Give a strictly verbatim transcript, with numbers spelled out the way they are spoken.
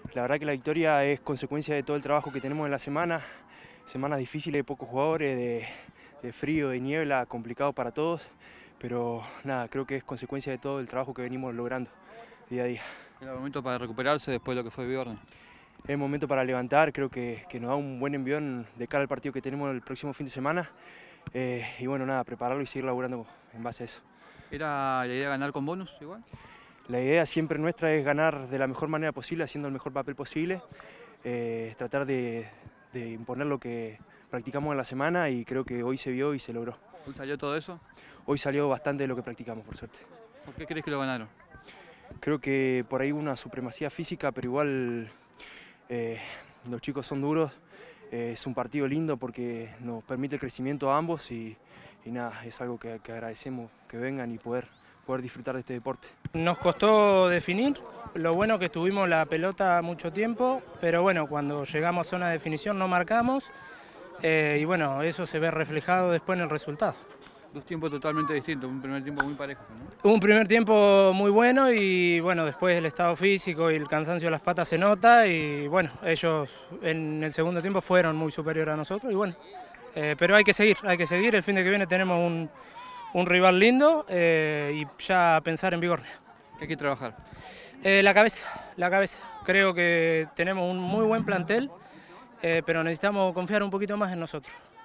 La verdad que la victoria es consecuencia de todo el trabajo que tenemos en la semana, semanas difíciles de pocos jugadores, de, de frío, de niebla, complicado para todos, pero nada, creo que es consecuencia de todo el trabajo que venimos logrando día a día. Era el momento para recuperarse después de lo que fue Biorne. Es el momento para levantar, creo que, que nos da un buen envión de cara al partido que tenemos el próximo fin de semana, eh, y bueno, nada, prepararlo y seguir laburando en base a eso. ¿Era la idea ganar con bonus igual? La idea siempre nuestra es ganar de la mejor manera posible, haciendo el mejor papel posible, eh, tratar de, de imponer lo que practicamos en la semana y creo que hoy se vio y se logró. ¿Hoy salió todo eso? Hoy salió bastante de lo que practicamos, por suerte. ¿Por qué crees que lo ganaron? Creo que por ahí una supremacía física, pero igual eh, los chicos son duros, eh, es un partido lindo porque nos permite el crecimiento a ambos y, y nada, es algo que, que agradecemos que vengan y poder, poder disfrutar de este deporte. Nos costó definir, lo bueno que estuvimos la pelota mucho tiempo, pero bueno, cuando llegamos a zona de definición no marcamos eh, y bueno, eso se ve reflejado después en el resultado. Dos tiempos totalmente distintos, un primer tiempo muy parejo, ¿no? Un primer tiempo muy bueno y bueno, después el estado físico y el cansancio de las patas se nota y bueno, ellos en el segundo tiempo fueron muy superiores a nosotros y bueno, eh, pero hay que seguir, hay que seguir, el fin de que viene tenemos un, un rival lindo eh, y ya pensar en Bigornia. ¿Qué hay que trabajar? Eh, la cabeza, la cabeza. Creo que tenemos un muy buen plantel, eh, pero necesitamos confiar un poquito más en nosotros.